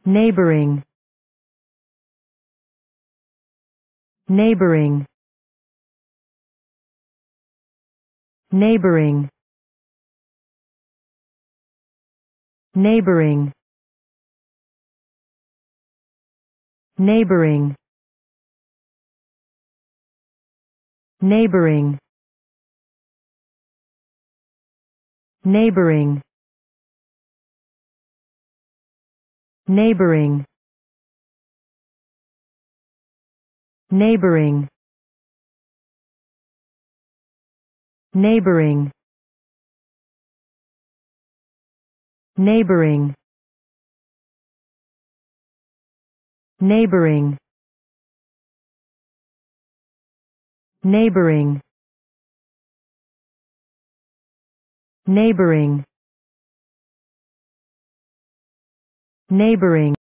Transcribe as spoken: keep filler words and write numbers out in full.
neighboring, neighboring, neighboring, neighboring, neighboring, neighboring, neighboring, neighboring, neighboring, neighboring, neighboring, neighboring, neighboring, neighboring, neighboring.